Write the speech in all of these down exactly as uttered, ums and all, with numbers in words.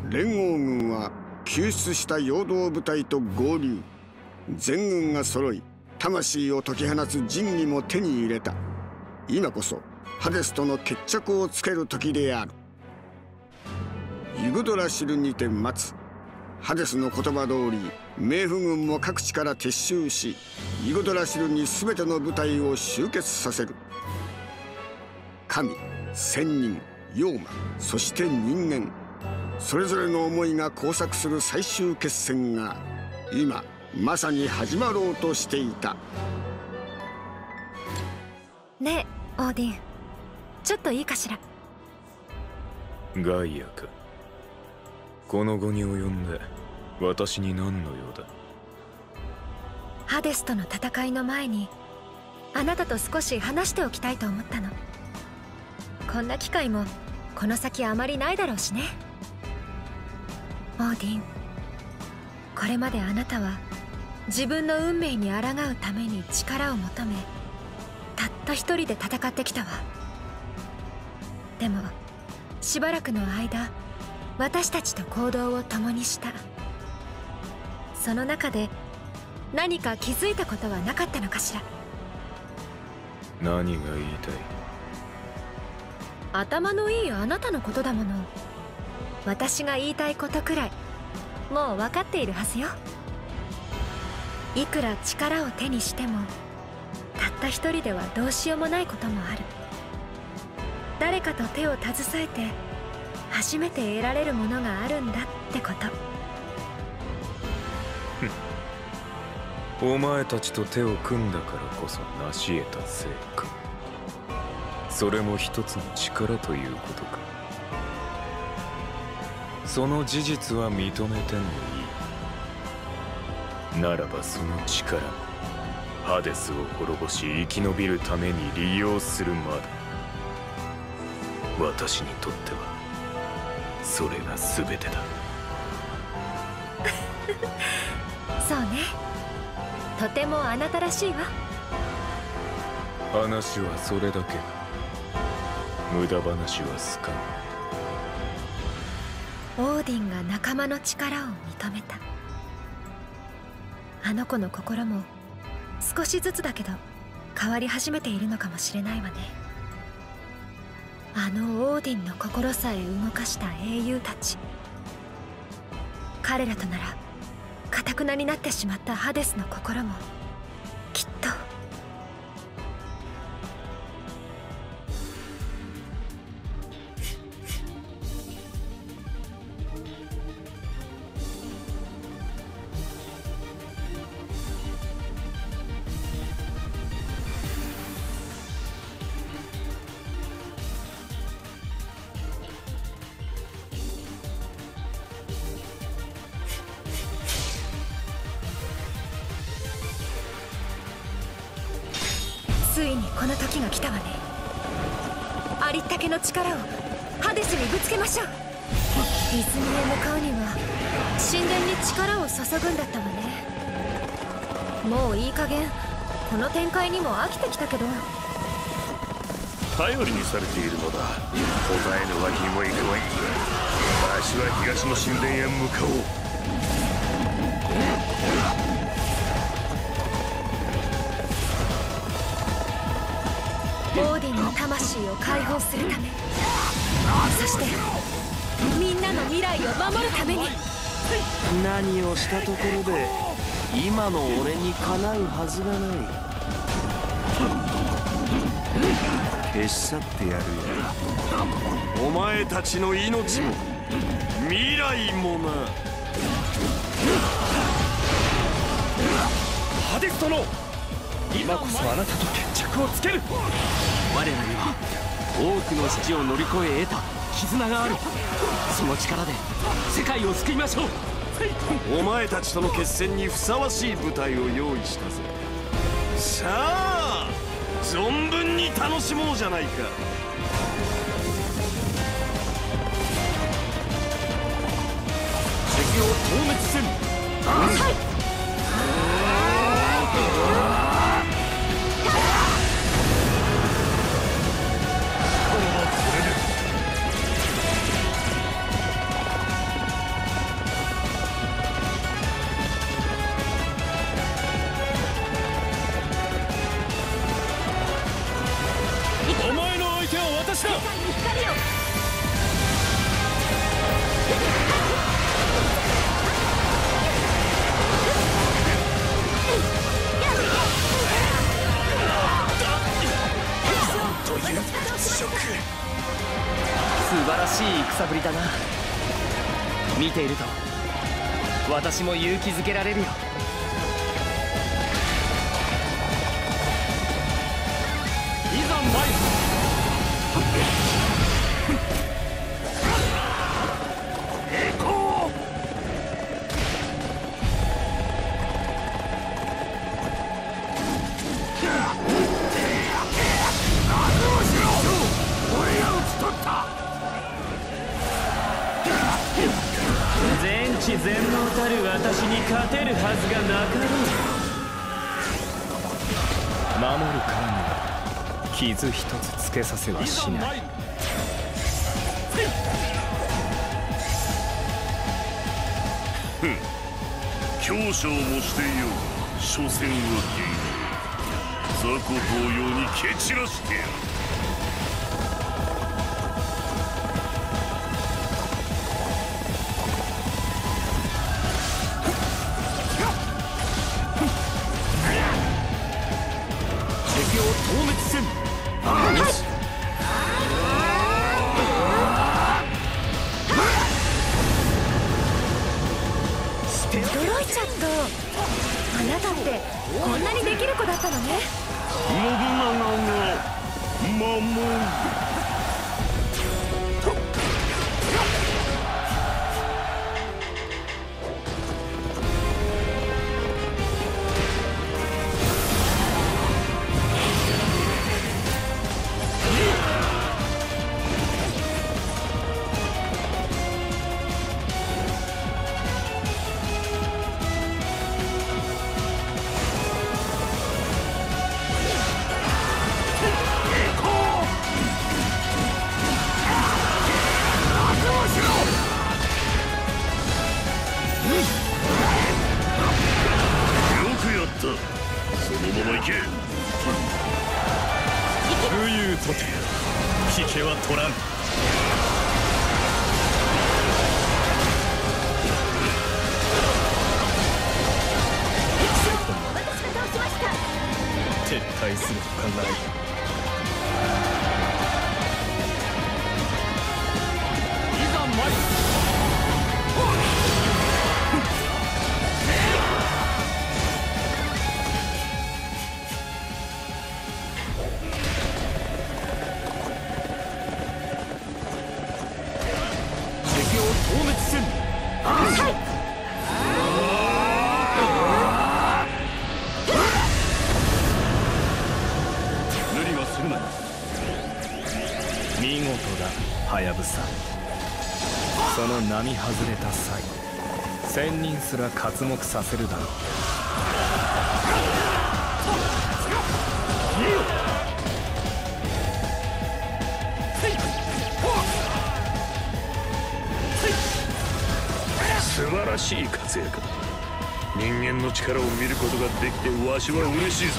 連合軍は救出した陽動部隊と合流。全軍が揃い、魂を解き放つ神器も手に入れた。今こそハデスとの決着をつける時である。ユグドラシルにて待つ。ハデスの言葉通り、冥府軍も各地から撤収し、ユグドラシルに全ての部隊を集結させる。神、仙人、妖魔、そして人間、それぞれの思いが交錯する最終決戦が今まさに始まろうとしていた。 ねえオーディン、ちょっといいかしら。 ガイアか。この後に及んで私に何の用だ。 ハデスとの戦いの前にあなたと少し話しておきたいと思ったの。こんな機会もこの先あまりないだろうしね。オーディン、これまであなたは自分の運命に抗うために力を求め、たった一人で戦ってきたわ。でもしばらくの間私たちと行動を共にした。その中で何か気づいたことはなかったのかしら。 何が言いたい。 頭のいいあなたのことだもの。私が言いたいことくらいもう分かっているはずよ。いくら力を手にしてもたった一人ではどうしようもないこともある。誰かと手を携えて初めて得られるものがあるんだってこと。 お前たちと手を組んだからこそ成し得た成果、それも一つの力ということか。その事実は認めてもいい。ならばその力もハデスを滅ぼし生き延びるために利用するまで。私にとってはそれが全てだ。 そうね、とてもあなたらしいわ。 話はそれだけだ。無駄話は好かん。 オーディンが仲間の力を認めた。あの子の心も少しずつだけど変わり始めているのかもしれないわね。あのオーディンの心さえ動かした英雄たち、彼らとなら頑なになってしまったハデスの心もきっと。ついにこの時が来たわね。ありったけの力をハデスにぶつけましょう。泉へ向かうには神殿に力を注ぐんだったわね。もういい加減この展開にも飽きてきたけど。 頼りにされているのだ。答えのわけにもいかない。わしは東の神殿へ向かおう。 オーディンの魂を解放するため、そしてみんなの未来を守るために。 何をしたところで今の俺にかなうはずがない。消し去ってやるよ。お前たちの命も未来もな。 ハデス殿、今こそあなたと決着をつける。 我らには多くの死を乗り越え得た絆がある。その力で世界を救いましょう。お前たちとの決戦にふさわしい舞台を用意したぜ。さあ存分に楽しもうじゃないか。 敵を消滅せん。はい。 しだ。 というショック。 素晴らしい戦ぶりだな。見ていると私も勇気づけられるよ。いざ参る。行こう。全知全能たる私に勝てるはずがなかろう。 守るからには傷一つつけさせはしない。 ふん、強者をもしていよう。所詮は芸能。雑魚同様に蹴散らしてやる。 驚いちゃった。あなたってこんなにできる子だったのね。 信長が守る。そのまま行け。 武勇とて引けは取らん。撤退するほかない。いざ参る。消滅せん。無理はするな。 見事だ、ハヤブサ。その並外れた際、千人すら刮目させるだろう。 素晴らしい活躍だ。人間の力を見ることができてわしは嬉しいぞ。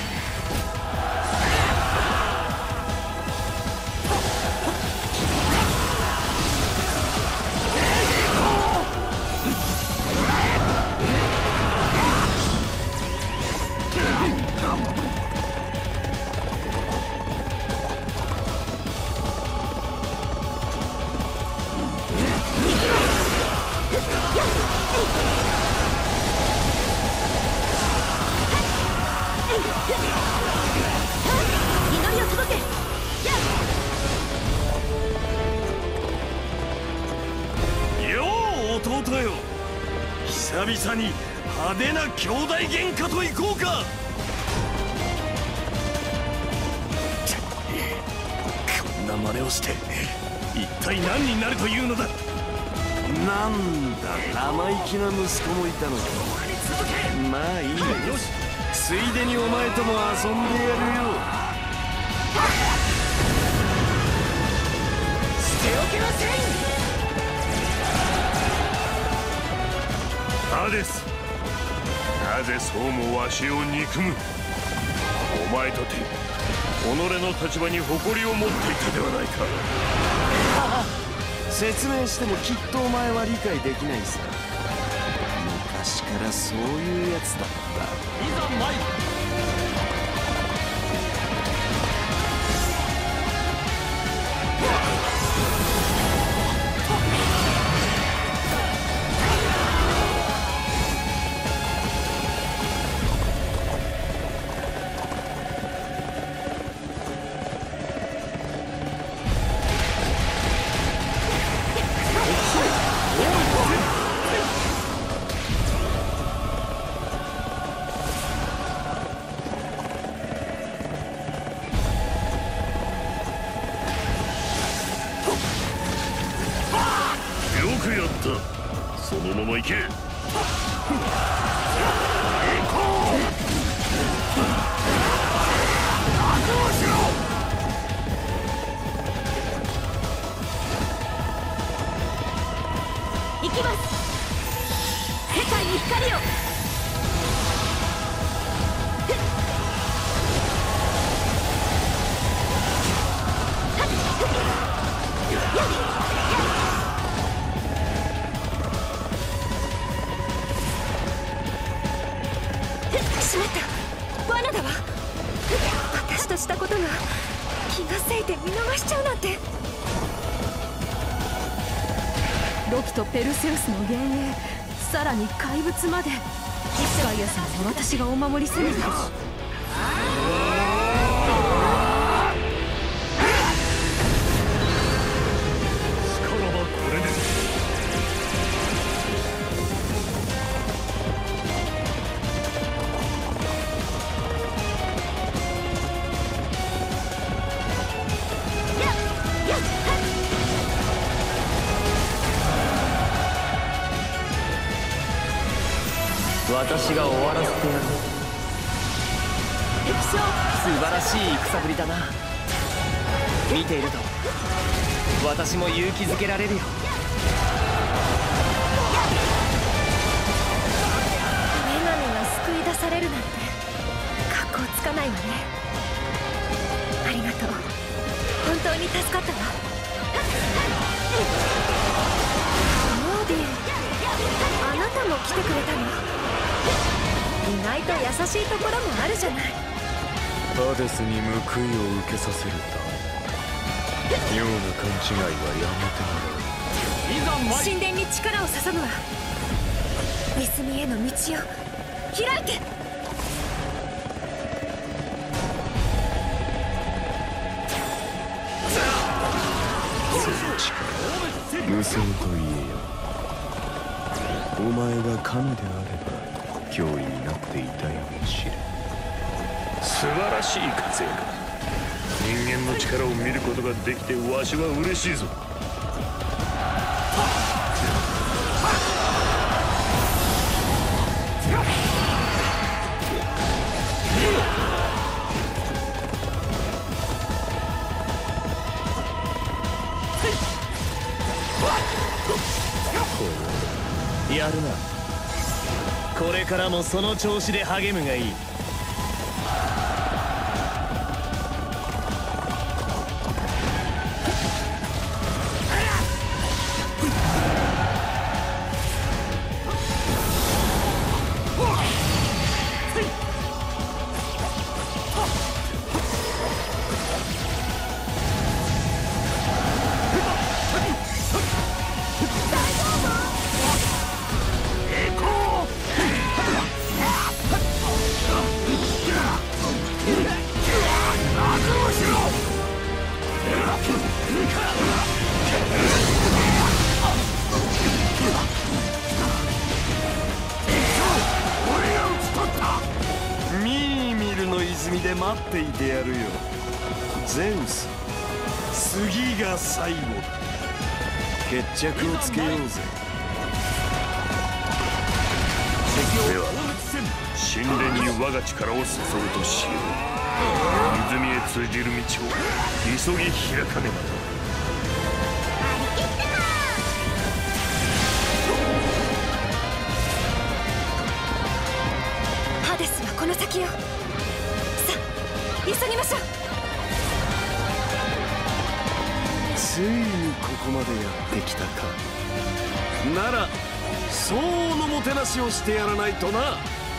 祈りを届け。 よう弟よ、久々に派手な兄弟喧嘩といこうか。こんな真似をして一体何になるというのだ。なんだ、生意気な息子もいたのか。まあいいよ、ついでにお前とも遊んでやるよ。 捨ておけません。 ハデス、なぜそうもわしを憎む。お前とての立場に誇りを持っていたではないか。 説明してもきっとお前は理解できないさ。昔からそういうやつだった。いざ参る。 そのまま行け。 行きます。世界に光を。しまった。罠だわ。私としたことが気がせいて見逃しちゃうなんて。 ロキとペルセウスの幻影、さらに怪物まで。ガイアさんは私がお守りせねば。 私が終わらせてやる。 敵将、 素晴らしい戦ぶりだな。見ていると私も勇気づけられるよ。 女神が救い出されるなんて格好つかないわね。ありがとう。本当に助かったわ。モーディ、あなたも来てくれたの？意外と優しいところもあるじゃない。 ハデスに報いを受けさせるため妙な勘違いはやめてもらう。 神殿に力を注ぐわ。ネズミへの道を開いて。 その力無双と言えよ。お前が神であれば脅威になっていたやもしれん。 素晴らしい活躍。人間の力を見ることができてわしは嬉しいぞ。 やるな。これからもその調子で励むがいい。 で待っていてやるよ。ゼウス、次が最後。決着をつけようぜ。では神殿に我が力を注ぐとしよう。泉へ通じる道を急ぎ開かねば。 ハデスはこの先よ。さあ急ぎましょう。 ついにここまでやってきたか。なら相応のもてなしをしてやらないとな。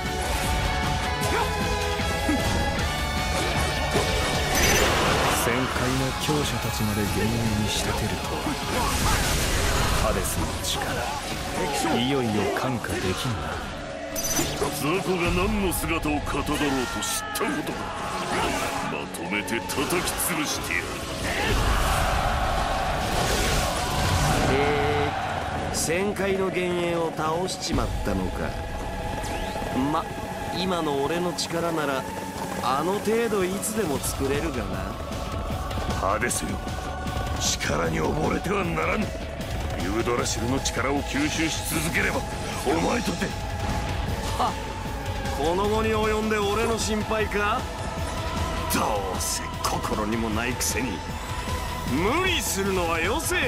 旋回の強者たちまで幻影に仕立てるとはハデスの力、いよいよ看過できんな。 雑魚が何の姿をかたどろうと知ったことか。まとめて叩き潰してやる。 へえ、旋回の幻影を倒しちまったのか。ま、今の俺の力ならあの程度いつでも作れるがな。 ハデスよ、力に溺れてはならぬ。ユードラシルの力を吸収し続ければお前とて。 はっ、この後に及んで俺の心配か。どうせ心にもないくせに無理するのはよせよ。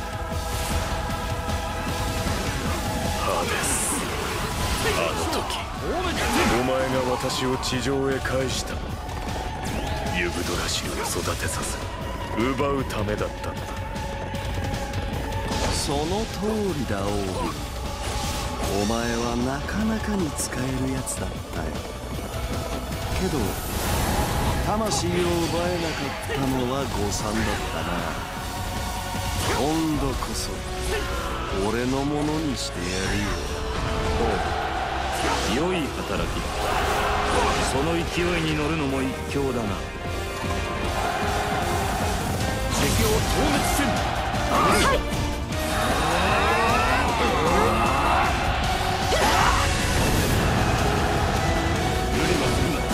ハデス、あの時お前が私を地上へ返した。ユグドラシルを育てさせ奪うためだったんだ。 その通りだオーディン。お前はなかなかに使えるやつだったよ。けど魂を奪えなかったのは誤算だったな。今度こそ俺のものにしてやるよ。 良い働きだ。その勢いに乗るのも一興だな。敵を消滅せん。はい。無理はするな。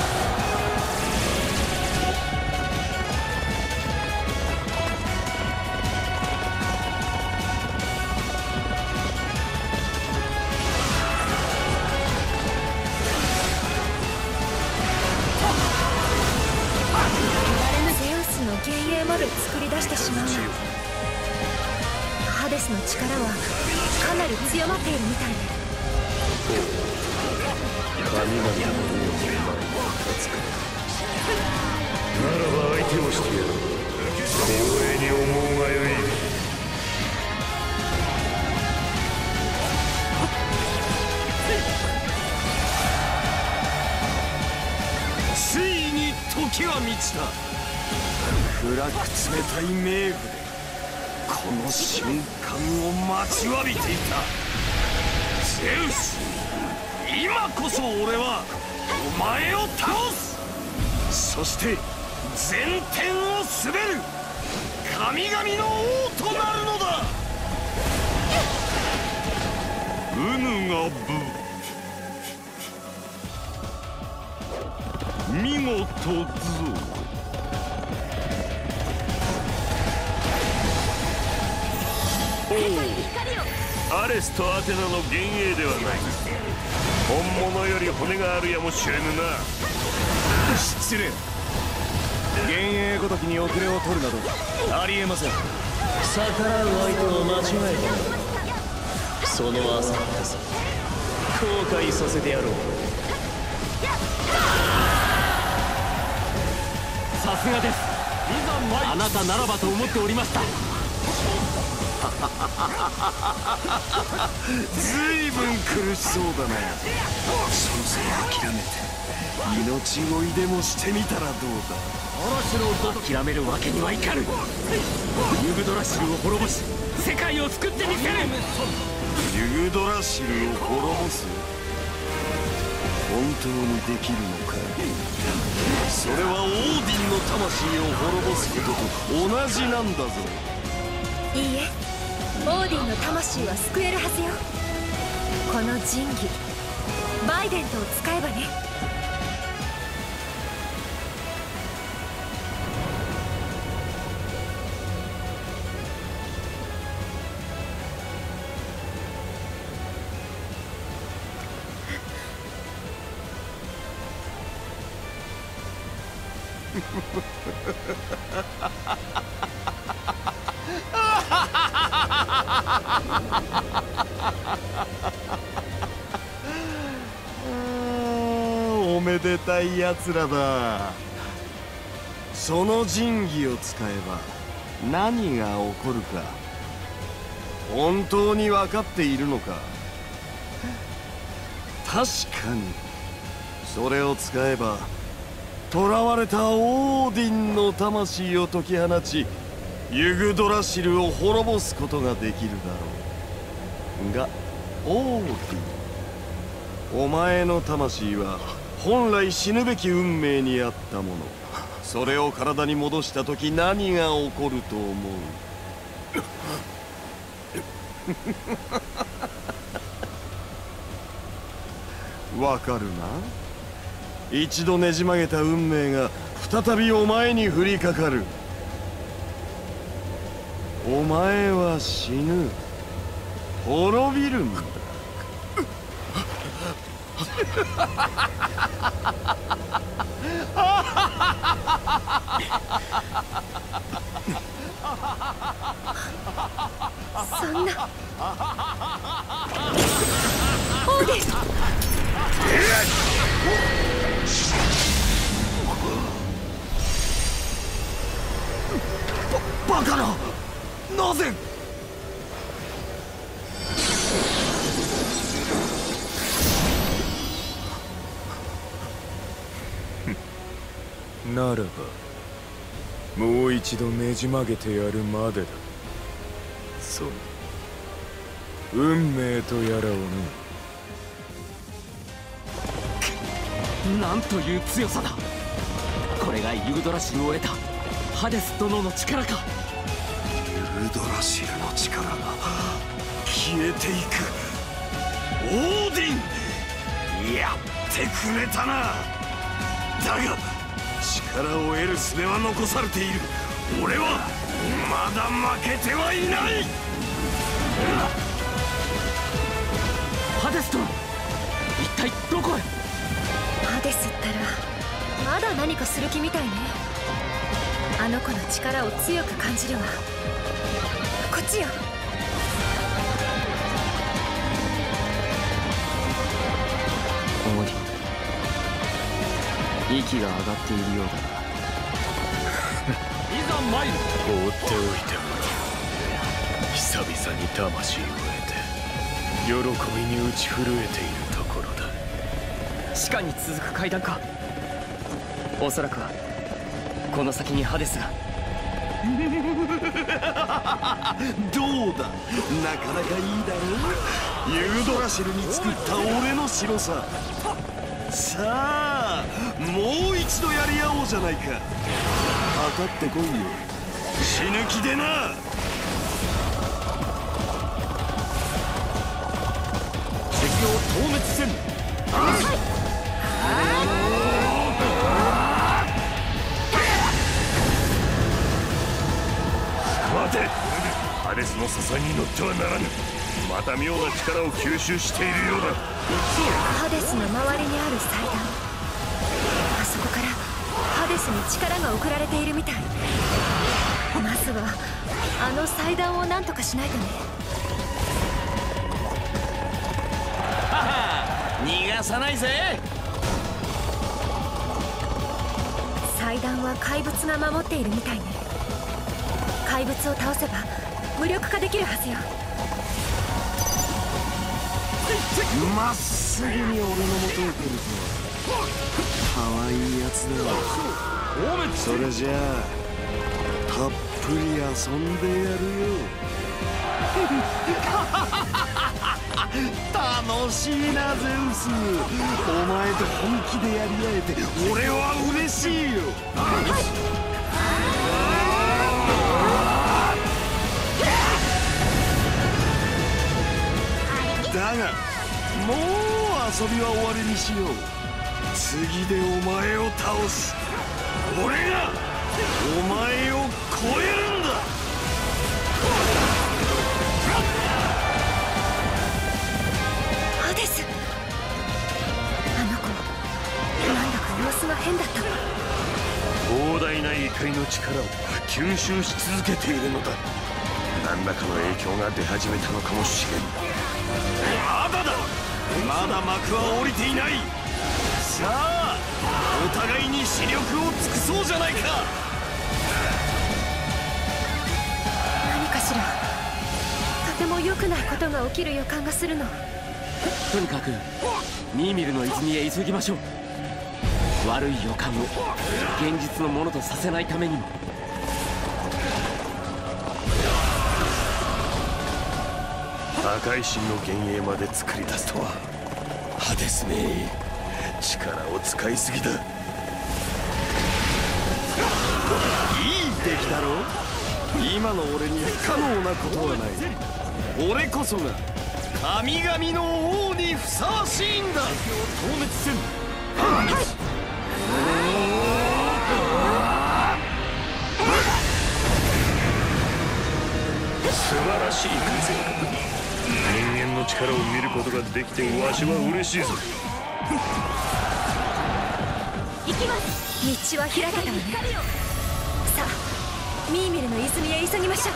幻影まで作り出してしまう。ハデスの力はかなり強まっているみたいで。 神々の上にお前は立つか。ならば相手をしてやる。光栄に思うがよい。 ついに時は満ちた。暗く冷たい冥府でこの瞬間を待ちわびていた。ゼウス、今こそ俺はお前を倒す。そして全天を滑る神々の王となるのだ。ウヌガブ、見事ぞ。 アレスとアテナの幻影ではない。本物より骨があるやもしれぬな。 失礼。幻影ごときに遅れを取るなどありえません。 逆らう相手を間違えた。その浅はかさ後悔させてやろう。 さすがです。あなたならばと思っておりました。 ずいぶん苦しそうだな。そろそろ諦めて命乞いでもしてみたらどうだ。 諦めるわけにはいかぬ。ユグドラシルを滅ぼし世界を救ってみせる。 ユグドラシルを滅ぼす。本当にできるのか。それはオーディンの魂を滅ぼすことと同じなんだぞ。 いいえ、オーディンの魂は救えるはずよ。この神器バイデントを使えばね。 おめでたいやつらだ。その神器を使えば何が起こるか本当に分かっているのか。確かにそれを使えば囚われたオーディンの魂を解き放ちユグドラシルを滅ぼすことができるだろうが、オーディン、お前の魂は本来死ぬべき運命にあったもの。それを体に戻した時何が起こると思う？わかるな？一度ねじ曲げた運命が再びお前に降りかかる。お前は死ぬ、滅びるんだ。 そんな。オーディン。 バカな、なぜ？ ならばもう一度ねじ曲げてやるまでだ。そう、運命とやらをね。 なんという強さだ。これがユグドラシルを得たハデス殿の力か。 ユグドラシルの力が消えていく。オーディン、やってくれたな。だが力を得る術は残されている。俺はまだ負けてはいない。 ハデス殿、一体どこへ？ ハデスったらまだ何かする気みたいね。あの子の力を強く感じるわ。こっちよ。 オーディン、息が上がっているようだな。いざ参る。 放っておいても久々に魂を得て喜びに打ち震えているところだ。 地下に続く階段か。おそらくはこの先にハデスが。 どうだ、なかなかいいだろう。ユグドラシルに作った俺の城さ。さあもう一度やり合おうじゃないか。かかってこいよ、死ぬ気でな。 敵を討滅せん。 待て、ハデスの誘いに乗ってはならぬ。また妙な力を吸収しているようだ。 ハデスの周りにある祭壇、あそこからハデスに力が送られているみたい。まずはあの祭壇を何とかしないとね。 逃がさないぜ。 祭壇は怪物が守っているみたいね。怪物を倒せば無力化できるはずよ。 まっすぐに俺の元を来るとはかわいいやつだ。それじゃあたっぷり遊んでやるよ。楽しいなゼウス、お前と本気でやり合えて俺は嬉しいよ。だがもう遊びは終わりにしよう。次でお前を倒す。俺がお前を超えるんだ。 ハデス、あの子なんだか様子が変だったわ。 膨大な怒りの力を吸収し続けているのだ。何らかの影響が出始めたのかもしれん。まだだ、まだ幕は降りていない。さあお互いに視力を尽くそうじゃないか。 ことが起きる予感がするの。 とにかくミーミルの泉へ急ぎましょう。悪い予感を現実のものとさせないためにも。 破壊神の幻影まで作り出すとは。ハデスめ、力を使いすぎだ。いい出来だろ。今の俺に不可能なことはない。俺こそが神々の王にふさわしいんだ。消滅せん。 素晴らしい活躍。人間の力を見ることができてわしは嬉しいぞ。 行きます。道は開けたわね。さあミーミルの泉へ急ぎましょう。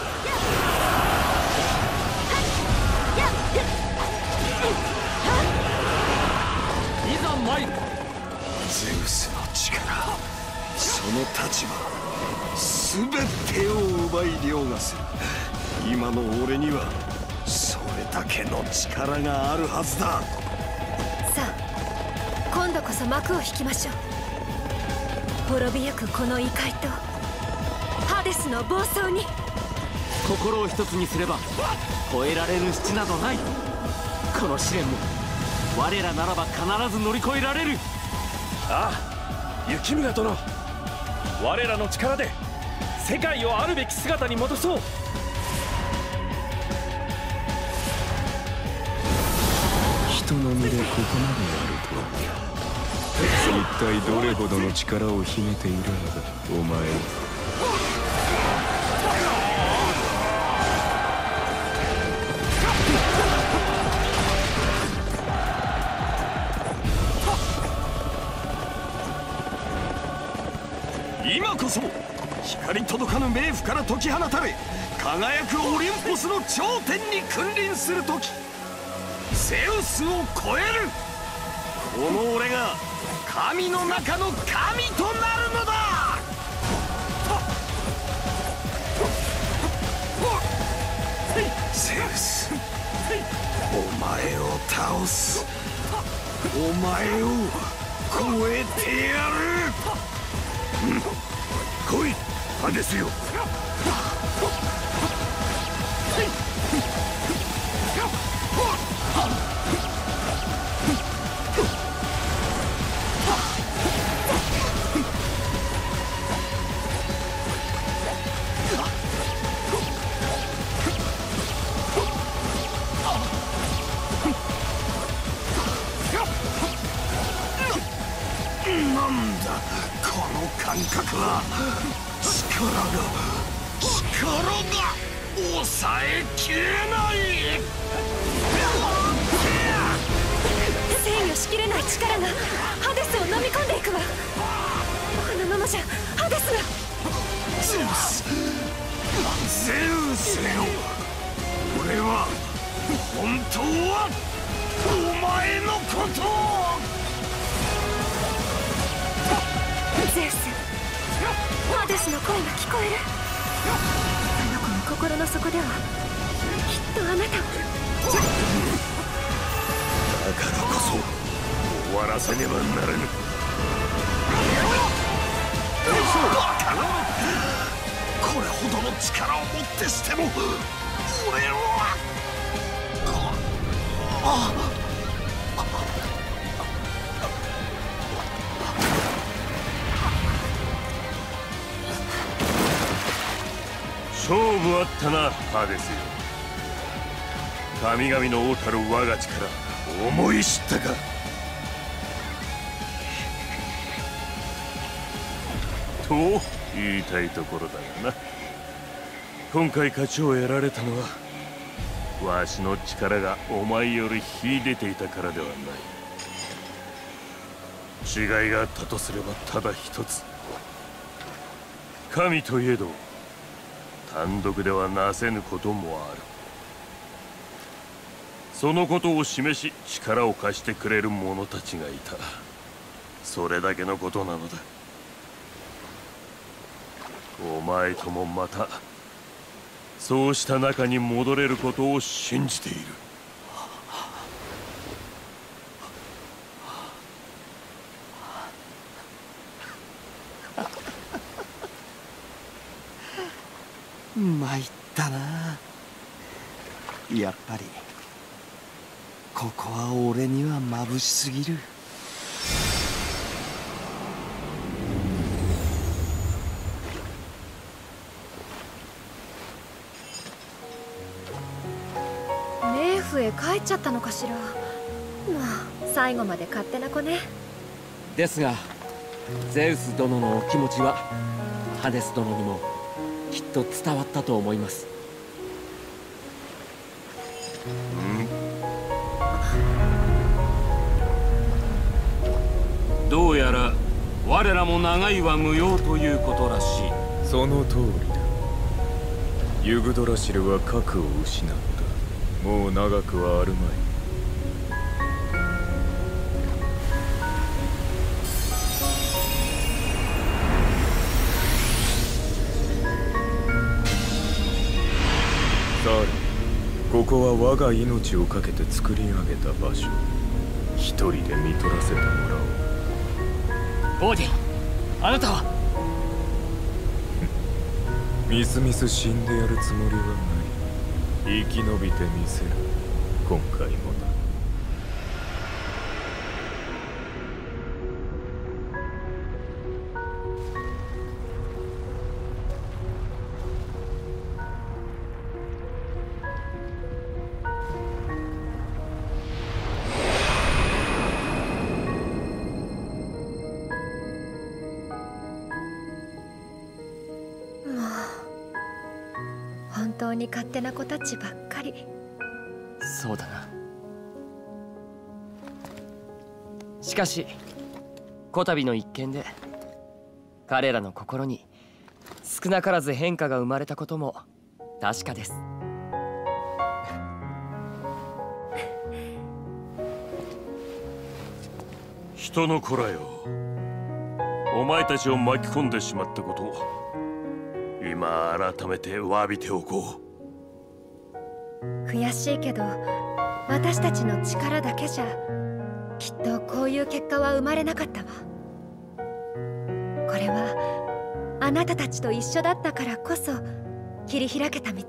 いざ参る。 ゼウスの力、その立場、全てを奪い凌駕する。今の俺にはそれだけの力があるはずだ。 さあ今度こそ幕を引きましょう。滅びゆくこの異界とハデスの暴走に。 心を一つにすれば越えられる淵などない。この試練も我らならば必ず乗り越えられる。 ああ、雪村殿、我らの力で世界をあるべき姿に戻そう。 人の身でここまでやるとは、一体どれほどの力を秘めているのだお前は。 今こそ光届かぬ冥府から解き放たれ、輝くオリンポスの頂点に君臨する時、ゼウスを超える。この俺が神の中の神となるのだ。ゼウス、お前を倒す。お前を超えてやる。うん、来いハデスよ。なんだこの感覚は。力が力が抑えきれない。 制御しきれない力がハデスを飲み込んでいくわ。このままじゃハデスが。 ゼウス、ゼウスよ、俺は本当はお前のことを。 ゼウス、ハデスの声が聞こえる。あの子の心の底ではきっとあなたを。 だからこそ終わらせねばならぬ。 これほどの力をもってしても俺は。ああ、 勝負あったなハデスよ。神々の王たる我が力思い知ったか。と言いたいところだがな。今回勝ちを得られたのはわしの力がお前より秀でていたからではない。違いがあったとすればただ一つ。神といえど単独ではなせぬこともある。そのことを示し力を貸してくれる者たちがいた。それだけのことなのだ。お前ともまたそうした中に戻れることを信じている。 参ったな。やっぱりここは俺には眩しすぎる。 冥府へ帰っちゃったのかしら。まあ最後まで勝手な子ね。 ですがゼウス殿のお気持ちはハデス殿にもきっと伝わったと思います。 どうやら我らも長いは無用ということらしい。 その通りだ。ユグドラシルは核を失った。もう長くはあるまい。さあ、ここは我が命を懸けて作り上げた場所。一人で見取らせてもらおう。 オーディン、あなたはみすみす死んでやるつもりはない。生き延びてみせる、今回もな。 本当に勝手な子たちばっかり。 そうだな。しかしこたびの一件で彼らの心に少なからず変化が生まれたことも確かです。 人の子らよ、お前たちを巻き込んでしまったことを今改めて詫びておこう。悔しいけど私たちの力だけじゃきっとこういう結果は生まれなかったわ。これはあなたたちと一緒だったからこそ切り開けた道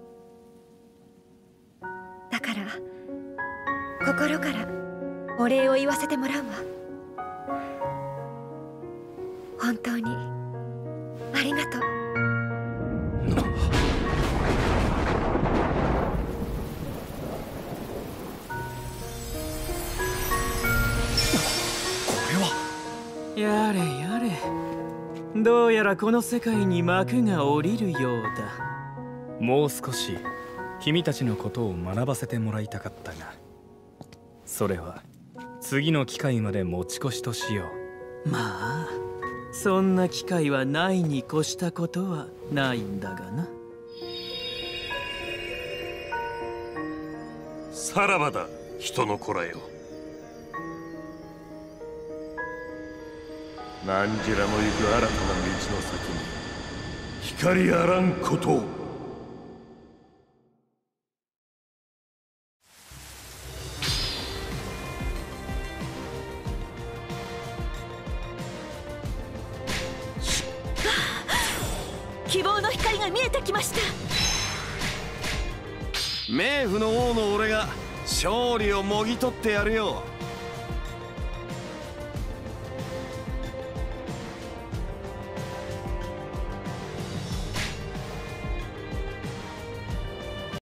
だから、心からお礼を言わせてもらうわ。本当にありがとう。 やれやれ、どうやらこの世界に幕が下りるようだ。 もう少し君たちのことを学ばせてもらいたかったが、それは次の機会まで持ち越しとしよう。まあそんな機会はないに越したことはないんだがな。 さらばだ、人の子らよ。何時らの行く新たな道の先に光あらんことを。 希望の光が見えてきました。 冥府の王の俺が勝利をもぎ取ってやるよ。